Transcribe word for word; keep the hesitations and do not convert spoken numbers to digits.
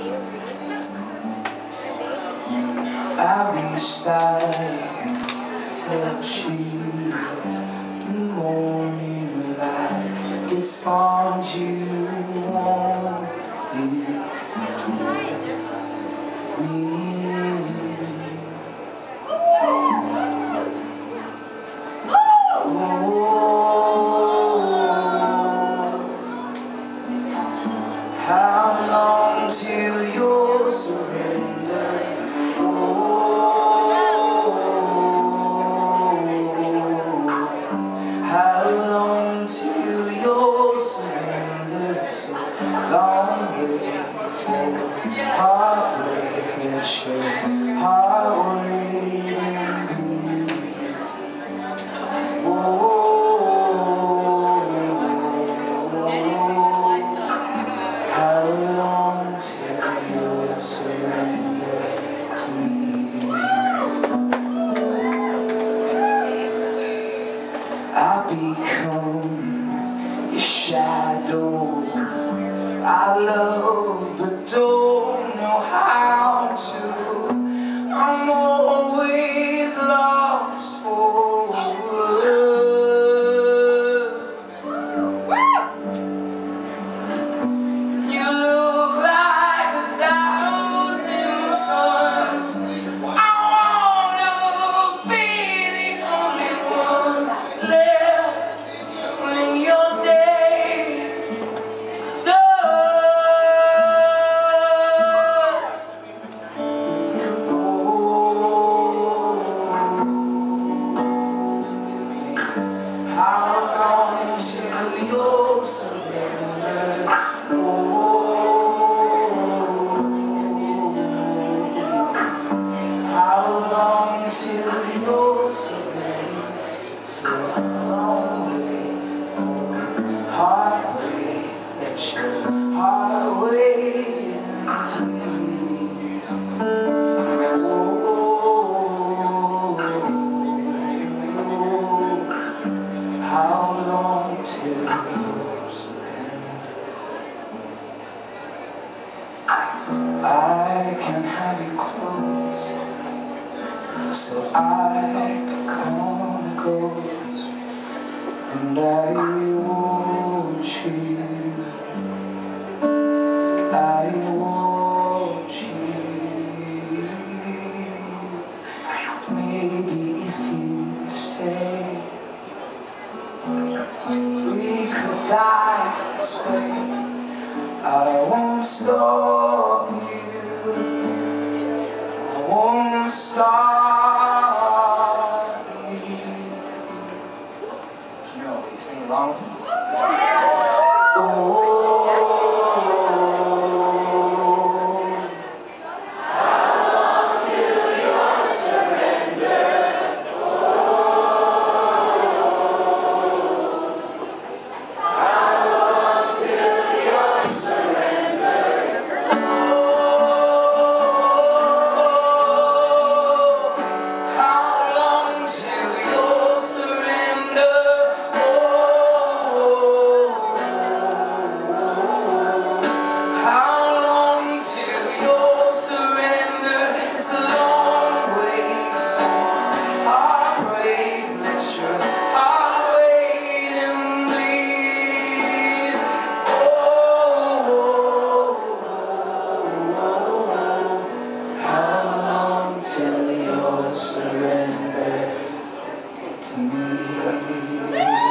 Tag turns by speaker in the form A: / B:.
A: I reached out to touch you. The morning light disarms you. Won't you how long till you'll surrender? Oh, how long till you'll surrender? So long way for heartbreak, let your heart wait and breathe. Oh, how long till you surrender to me? I become your shadow. I love but don't know how to. I'm always lost for words. Till you'll surrender. Oh, how long till you'll surrender? It's a long way for heartbreak, let your heart wait and bleed. Oh, how long till you surrender? I can have you close, so I become a ghost, and I want you, I want you. Maybe if you stay, we could die this way. I won't stop you, I won't stop you. You know, you sing along with me. Oh, it's a long way for heartbreak, let your heart wait and bleed. Oh, how long till you'll surrender to me?